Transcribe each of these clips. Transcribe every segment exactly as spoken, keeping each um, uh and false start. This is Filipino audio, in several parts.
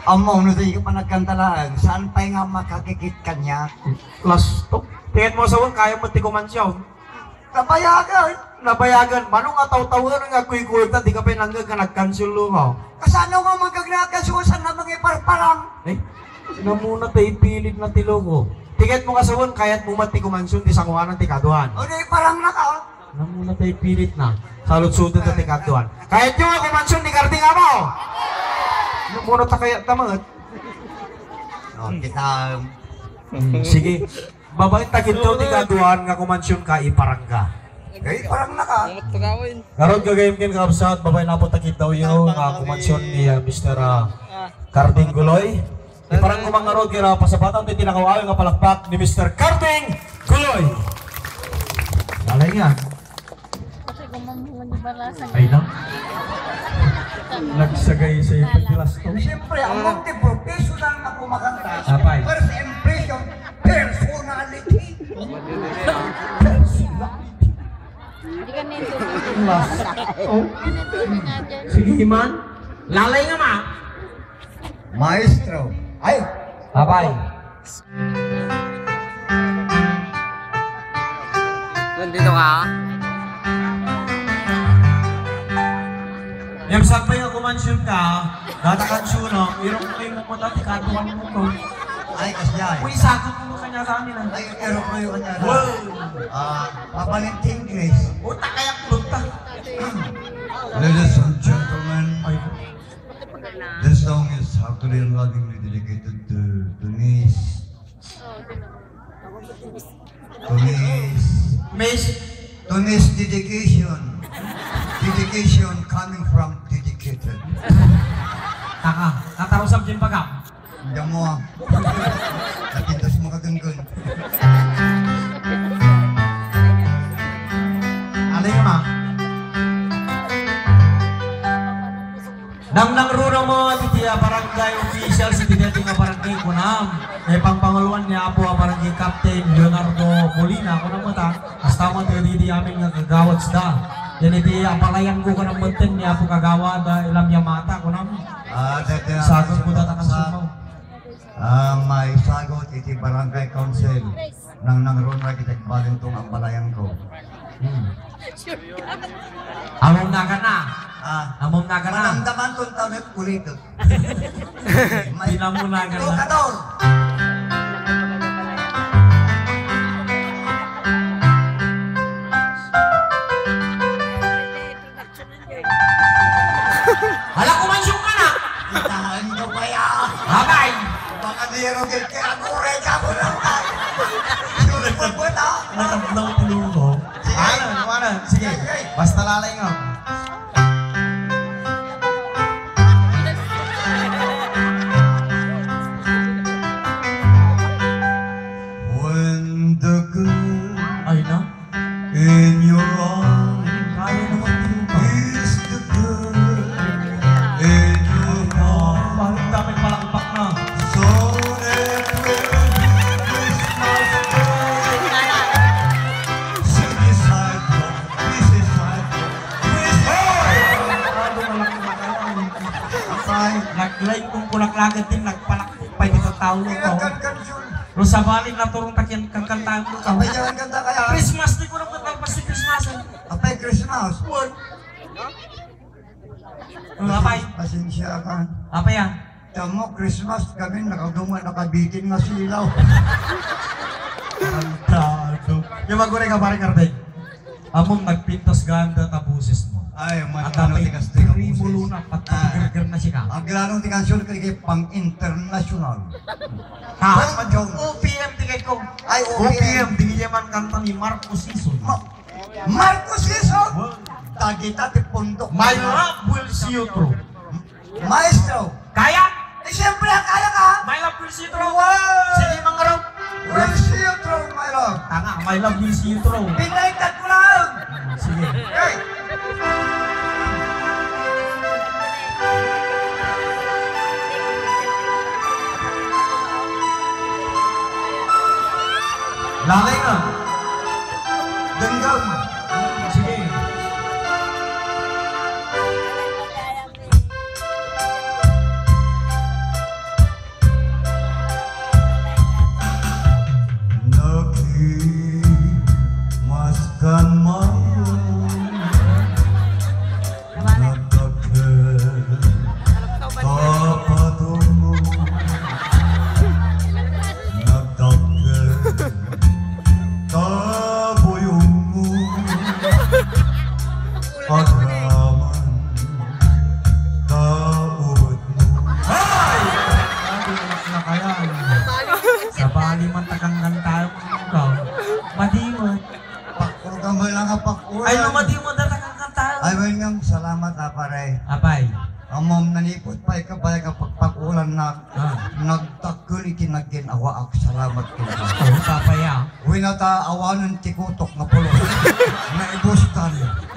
Amo, no tayo pa nagkantalaan. Saan pa nga makakikit kanya? Lasto. Tingin mo sa kaya mo tikumansyaw. Nabayagan. Nabayagan. Manong nga taw-tawa nga kuy-kulta, di ka pa nangga ka nag-cancel lo nga. Kasano nga magkagnakasusan na mga parparang? Eh, na muna tayo pilit na tilogo. Tiket mo kasawon, kaya't mo matikumansyon, di sanguanan tikaduhan. O di parang naka. Na muna tayo pilit na. Salud-sudan na tikaduhan. Kaya't yung nga kumansyon, di karting mo. Na muna ta kaya tamangat. O, kita... Hmm, sige. Babait takit daw tikaduhan nga kumansyon ka, iparangga. Eh, parang naka. Karon gagayim kin kapsat, babay na po takit daw yun nga kumansyon ni uh, mister Uh, Carding Guloy. Di parang kumangarod kira pasapatan ito tinakawawi nga palakpak ni mister Carding Guloy. Alay nga. Ay lang. Nagsagay sa iyo pagdilas to. Siyempre, ang mga professional na kumakanta. Apay. First impression, personality. Hindi ka nito. Oh. Sige Iman. Lalay nga ma. Maestro. Ay! Apay. Nandito ka? Yung sabi nga kumansyon ka, datakansyon no, irong ko yung pumunta, tikatuan mo ko. Ay, kasya. Uy, sakot mo kanya sa amin. Ay, pero ko yung kanya. Wow! Ah, papalinting Grace. Uta kaya kulta. Ladies and gentlemen, Ay, this song is actually and lovingly dedicated to Denise. Denise. Miss, Denise dedication. Dedication coming from dedicated. taka, tatarusap din pagka. Hindi mo ah. Natintas mo kaganggan. Alay nga ma. Nang nangruro mo, titiya barangay official si titiya nga barangay kunam. Eh pangpangaluan niya po ang barangay captain Leonardo Molina. Ako na mata, hasta mo tayo di amin nga kagawad da. Yan iti apalayan ko ka ng muntin niya po kagawad ilam niya mata kunam. Ah, dati na. Sagot ko data kang sumaw. Ah, may sagot iti barangay council. Nang nangron na kita balintong ang palayan ko. Hmm. Amom na ka na. Ah, Amom na ka na. Manamdaman kong taon at kulito. Hindi na mo na ka Ito ka na. doon. Hala, kumansyon ka na! Itahan ko ba yan? Habay! Baka nirugil ka ang uray ka mo naman. Sulit mo po na. Nakablaw tulong ko. Ano, ano, sige. Basta lalay nga. when the good Ay na. in your arms Kaya naman tulong ka. is the good in your heart. Bakit dapat palakpak na? So every Christmas sing this side from this is side from Christmas. Ano malaki makalang. Bye. Nag-like kung kulaklagan din, nagpalakpak pa yung isang tao ko. Kinagkan-kansyon. Pero sa balik na turong takyan kang kantaan ko. Kapay jalan kanta kaya. Christmas, di ko na kantang pa si Christmas. Kapay Christmas. What? Ang apay. Pasensya ka. Apay ah. Tamo, Christmas kami nakadungan, nakabitin nga silaw. Kantado. Yung magure ka pare kardeng. Among nagpintas ganda tabusis mo. Ay, mas At ano tapay tigas tigas trimulo na at paggerger na siya ka. Ang glanong tingansyon kay pang international. Ha? Pang- O P M tigay ko. Ay, O O P P M, M. di man kanta ni Marcos Sison. Marcos Sison! Tagita ti pundok. My love will see you through. Maestro! Kaya? Eh, siyempre, kaya ka! My love will see you through. Wow! Sige mga raw. Will see you through, my love. Tanga, my love will see you through. Pinaitan ko lang! Sige. Hey! Lalay ka. Denggam! Sige. salamat ha pare. Apay. Amom nanipot pa ikabay kapag pag-ulan na Ah. nagtakul ikinagin awa ako salamat kina. Oh, papaya. Uwi na ta awanan tikutok na pulo. Naibustan.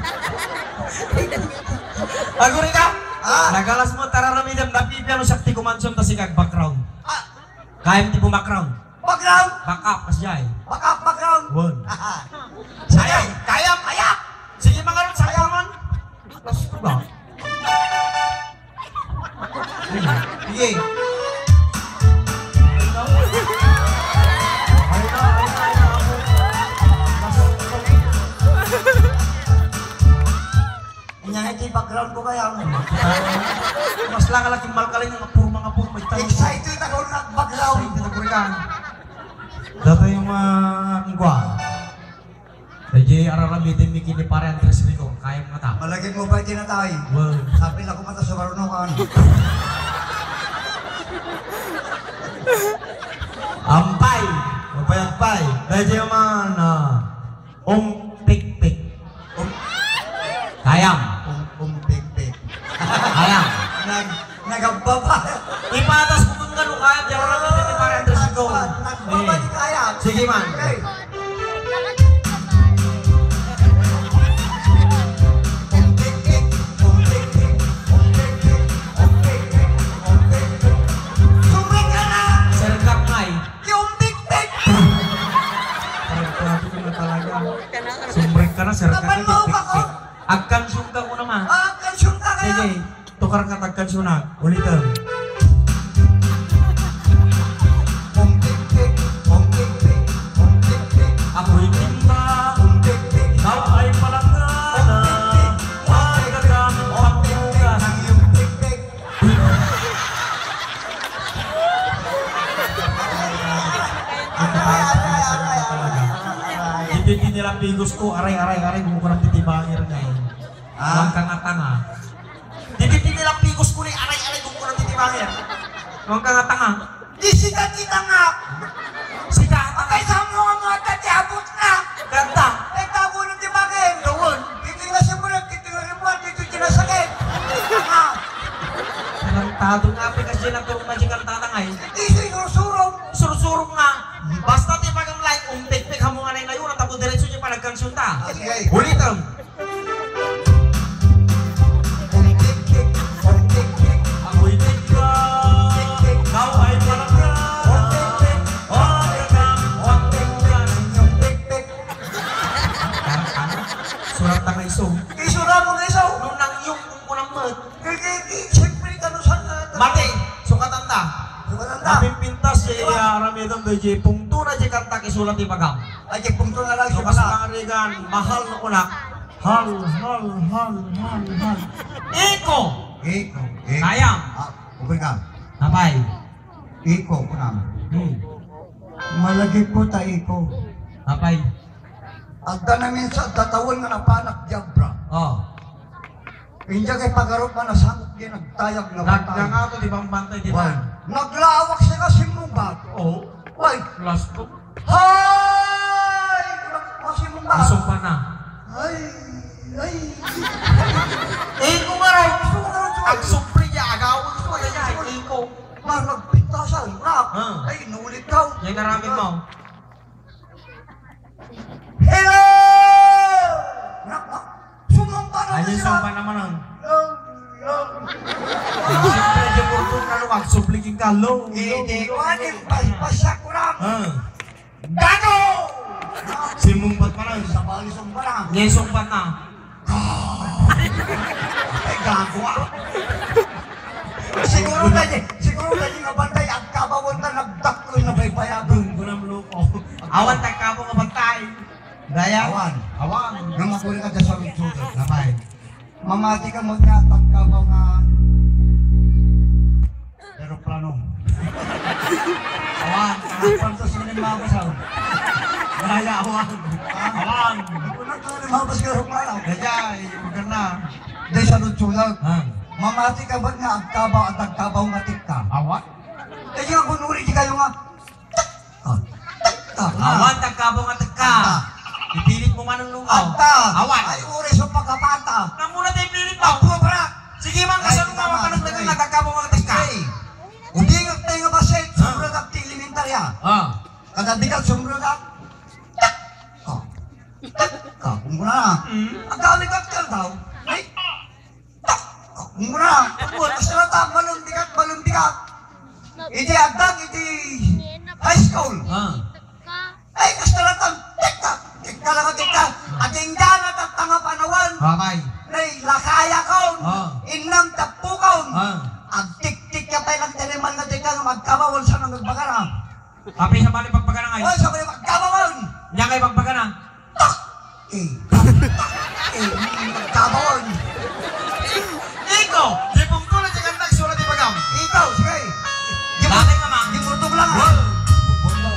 Ako rin ka? Ah. Nagalas mo tararamidam na pipiano sakti kumansyon ta si kag background. Ah, Kaya mo tipo background. background. Back up kas jay. Baka background. Won. Saya, Kaya, kaya. Sige mga ron, saya man. Tapos ko ba? Sige. Ay na, ay na, ay na ako. Inyangit yung background ko kaya. Mas lang alaking malkalay ng puro mga puro may tanong. Excited ako na background. Excited ako rin ka. Dato yung mga ngwa. Jadi araramitin mi kini pare Andres Rico. Kaya mo ta. Malagyan mo ba tinatay? Wow. Sabi na ko mata sa karunukan. Ampay. Ampay ampay. Jadi yung mga na om pik pik. Um, Kayam. um, um, pig, pig. Kayam. Nag, nagababa. Ipatas ko kung gano'n kaya. Jadi araramitin ni pare Andres Rico. Nagbaba di kaya. Sige man. Okay. Um, pig, pig. Um, pig, pig. Um, pig, pig. Um, pig, pig. Um, pig, pig. Sumig ka na! Sergap ngay. Yung pig, pig! Parang grabe ko na talaga. Sumbrek ka na, sergap Naman ka. mo Pik ba ko? pik. Agkan sungka ko naman. Ah, kansyon ka kaya. Sige, tukar ka tagkan sunag. Ulitin. Um, pig, pig. Um, pig, pig. Um, pig, pig. Ako'y timba. Um, pig, pig. Ikaw ay palanggana. Pagkagamit pangbugas. Ang iyong pig, pig. Hindi nila pigos ko, aray, aray, aray, kung kurang titibangir na eh. Ah? Huwag kang atanga. Hindi nila pigos ko ni aray, aray, kung kurang titibangir. Huwag kang atanga. Di sika kita nga. Sika, Akay atanga. sa mga mga tatiabot na. Ganda. Eh, tabo ng tibagin. Gawon. Dito nga sa muna, dito nga ribuan, dito kinasakit. Nga. Tarantado nga pa kasi na itong magic ang tatangay. Di sinusurong. Sursurong nga. Basta tipagang like, umpik-pik hamungan ay ngayon, tapos diretso niya pa nagkansunta. Sige. Ulitan. Umtik-tik, umtik-tik. Ako'y tigla. Ikaw ay palanggana. Oh, yakang, oh, tiglan. Umtik-tik. Tarantado. Surat tangay so. Isura mo nga isaw. Nung nang iyong kung kunang mat. Kiki, siyempre ka no sa... Mati, sukatanda. Sumatanda. Naping pintas si Aramidon do J. Pungto na J. Kanta kisulat ibagam. Ay, kay punto na lang So siya kas pala. pangarigan, mahal na kunak. Hal, hal, hal, hal, hal. Iko! Iko, iko. Kayam. Ah, okay ka. Napay. Iko ko naman. Hmm. Malagi po ta iko. Napay. Agda namin sa tatawon nga napanak jabra. Oh. Pinja kay pagarot man nasangok din nagtayag na Nag batay. nga to di bang bantay di Wan. ba? Naglawak siya kasi mong Oh. Why? Last ko. Hay! Kasi mong bag. Isong pa na. Ay! Ay! Iko nga raw. Gusto ko na ito. Ang supri niya, agawin ko na niya. Iko. Na nagpintasan. Rak. Ah. Ay, nulit ka. Yan naramid mo. Hello! Rak, rak. Sumamba na Ayun siya. sumpa naman nun. Love, love. Siyempre, di mo ito na luwag. Supliking ka. Low. Hindi ko anin. Pasya ko lang. Ah. Gano! Simumpat pa lang. Sa balisong barang. Ngayon sumpat na. Ay, gago ah. Siguro na niya, siguro na niya nga bantay at kabawon na nagdakloy na may bayagon. Doon ko na loko. Awan tayo ka po kabantay. Daya? Awan. Awan. Nang makuli ka dyan sa lutsudot, napay. Mamati ka mo niya, tagkabaw nga. Aeroplano. Awan. Awan sa sunin mga basaw. Daya, awan. Awan. Ako na sunin mga basaw aeroplano. Daya, ibugan na. Dahil sa lutsudot. Ha? Mamati ka ba nga, agkabaw at agkabaw nga tikka. Awan? Kaya nga kunuri di kayo nga. Ah, tikka. Awan, tagkabong at tagka. Ipilit mo man ang lungaw. Ata! Awan. Ay, uri sa pagkapata! Namuna tayo pilit mo. Ako ya. Ah. Kada bigat sumro ka. Ka. Ka kumpuna. Ang dami ka ka daw. Ay. Ka kumpuna. Pagod sa ta balon bigat balon bigat. Iti agdag iti high school. Ah. Ay kastalatan. Tika. Tika lang tika. Ating dana tatanga panawan. Babay. Nay lakaya kaon. Ah. Innam tapu kaon. Ah. Ang tik-tik ka tayo ng tiniman nga tika nga magkabawal sa nang nagbakara. Tapi sa bali pagpagana ngay. Ay, sa mga magkabawal. Nya kay pagpagana. Tak! Eh, tak! Eh, magkabawal. Iko, di pungtula di kan nagsulat di pagam. Ikaw, sige. Di mo- Dati nga, ma'am. Di mo tug lang, ha? Wow. Bundong.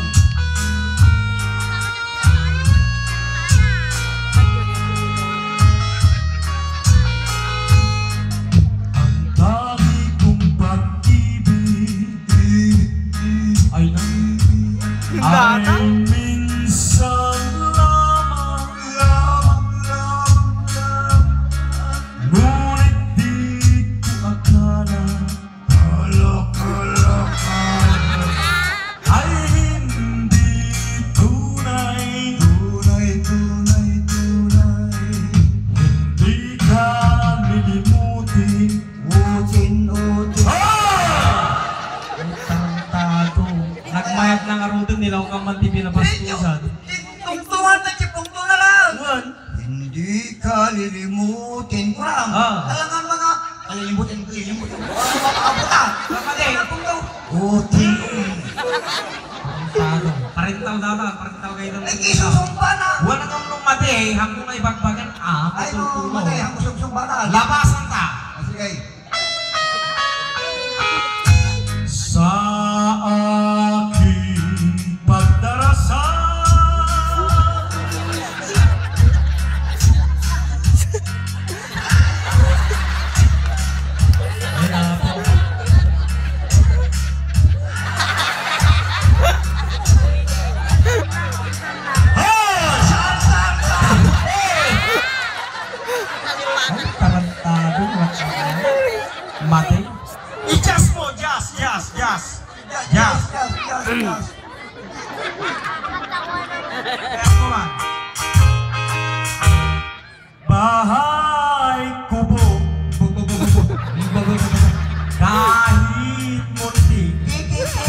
Ang dami kong pag-ibig ay nang ay minsan lamang, lamang, lamang, ngunit di ko akala, akala, akala, ay hindi tunay, tunay, tunay, tunay, hindi ka lilimutin, Utin, utin. tarantado. Nagmayat ng arudong nilaw kang manti pinabastusan. Tungtungan na chipungto na lang. Ngun, Hindi ka lilimutin ko lang. Ah. Alangan mga kalilimutin ko, lilimutin ko. Ano ba makabuta? Kapatid. Utin. tarantado. Parental data, parental kayo ng Ay, isusumpa na. wala kang lumati eh, hanggang na ibagbagan, ah, Ay, no, matultulo. matay, ang kusog-sumpa na. Labasan ta. Ah, sige. Sa aking pagdarasal. Ay, napo. Ay, tarantado. Mate. I-just mo, just, just, just. Yes, Yes. yes, yes, yes. Kaya mo man. Bahay kubo. Kahit munti. Iki, iki.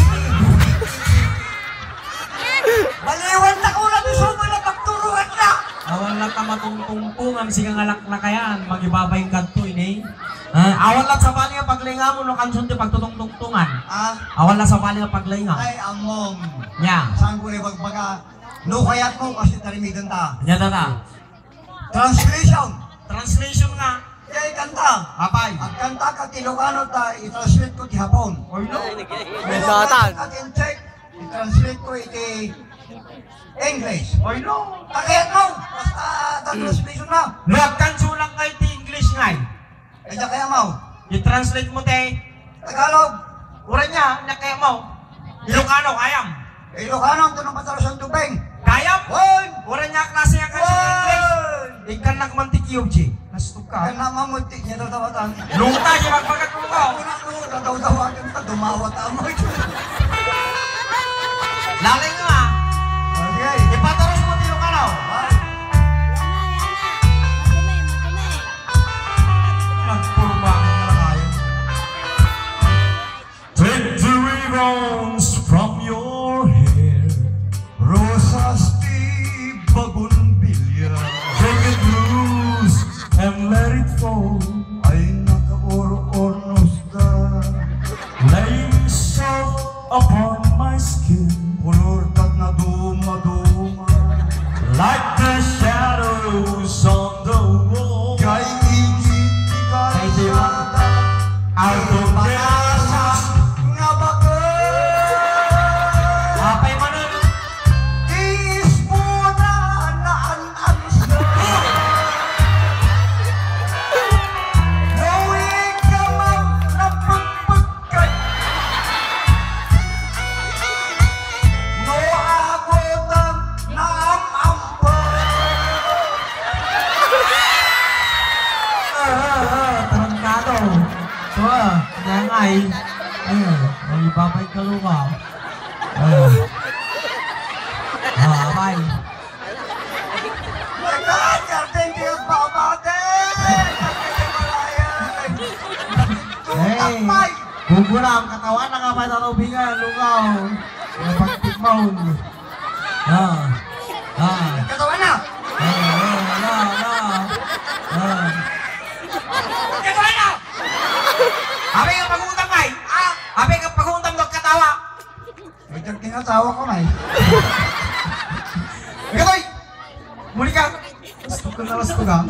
Baliwan na ko na gusto mo na pagturuan na. Awal lang ka matungtungtungan siya ngalak na kayan. Magibabay kanto ini. Uh, awal lang sa bali nga paglinga mo no kansunti pagtutungtungtungan. Ah, Awal lang sa bali nga paglinga. ay among. Nya. Saan ko rin magbaga? No kayat mo kasi tarimigan ta. Nya tata. Translation. Translation nga. Kaya kanta. Apay. Ang kanta ka Ilocano ta, i-translate ko ti Hapon. Oy no. Nagdatan. At in check, i-translate ko iti English. Oy no. Kakayat mo, basta ta translation na. Luwag kan sulang kay ti English ngay. Kaya kaya mo, I-translate mo te. Tagalog, Ura niya, na kaya mo. Ilocano, kayam. Ilocano ang tunong patalo sa tubeng. Kayam? Woy! Ura niya, klase nga kan sa English. Woy! Ikan nagmantikiyog, G. Nastok Kaya ka. naman mo, ti niya tatawatan. Lunta, G, magpagat mo ko. Una ko, tataw-tawagan ka, dumawat mo. Laling nga. Okay. Ipataros mo, Ilocano. Bye. Nagpurma ka na kayo. Take the ribbons from your hair. Rosas ti bagunbilya. Take it loose and let it fall. Ay naka-or-ornos ka. Laying soft upon my skin. Pulurtat na duma-duma. Like the shadows on the wall. Kay init ti Kay di ba? kalsada. Out of Panasas nga bakit. Apay mo nun. Tiis mo na naan-an siya. Knowing ka man na pagpagkat. No agotan na am-ampan. Ah, ah, ah, tarantado. So, ah, kaya nga eh. Ayun, may babay ka luka. Ah. Ah, abay. Makan, karting di babate. Hey, bumbu na ang katawan ng kapay na ubingan, lugaw. Pagtikmaon. Ah. Ah. Katawan na. Ah, ah, ah, ah. Katawan na. Abe ka pag-uutang kay? Ah, abe ka pag-uutang ng katawa. May tinatawa ko na eh. Gatoy! Muli ka! Gusto ko na gusto ka.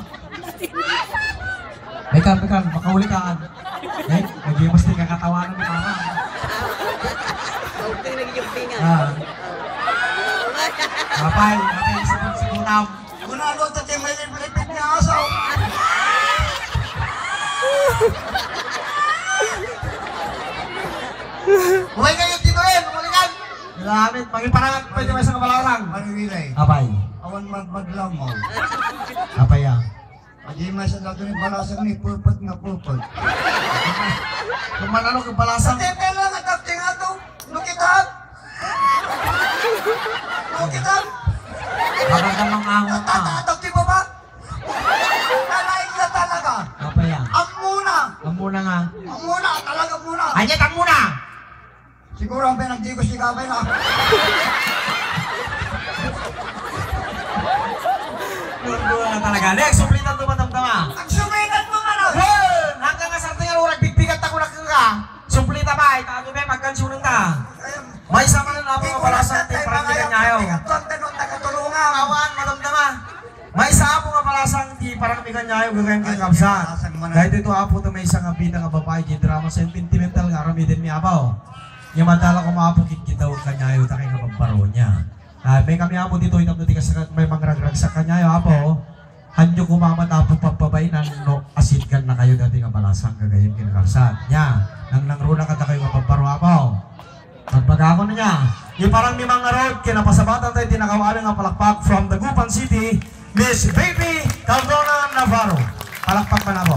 Mekan, mekan, makahuli ka. Eh, nag-imas din kakatawanan ni Mama. Huwag nagigipingan. Ah. Kapay, kapay, sabon sa kunam. Gunalo at yung may lipit niya asaw. Huwag kayo dito eh, muli ka! Gamit, magiparang pwede may isang kabalarang. Manilay. Kapay, Awan magmaglamaw. kapay ah. Pag-i may sa dato ni balasang ni pulpot nga pulpot. Kung manalo kang balasang. Sa tepe lang at acting ato. Nukitan. Nukitan. Parang ka ng angon ka. Tatatak di ba ba? Nalain ka talaga. Kapay ah. Ang muna. Ang muna nga. Ang muna. Talaga muna. Anyat ang muna! Siguro ang pinagdigos ni Kabay na. Nurduwa na talaga. Next, suplitan ito matamtama. Ang sumitan mo nga na. Yun! Hanggang nga sa tingin urag, bigbigat ako na ka. Suplita ba? Itago ba? Magkansunan ka. May sama na naman mga palasang ting parang di kanyayo. Awan, matamtama. May isa po nga palasang ti parang di kanyayo gagawin kang kapsan. Kahit ito apo ito may isang abita nga babae di drama sentimental nga ramidin mi apaw. Yung madala ko maapukit kita o kanyayo ta kay nga pagbaro niya. Uh, may kami apo dito itong nuti kasi may mangragrag sa kanyayo apo. Hanyo kumaman apo pagpabay na no asid kan na kayo dati nga palasang gagayin kinakapsan. Nya, nang nangruna ka ta kayo nga pagbaro apaw. Pagpagako na niya. Yung parang may mga road, kinapasabatan tayo tinakawalan nga palakpak from Dagupan City, Miss Baby Caldona Navarro. Palakpak pa na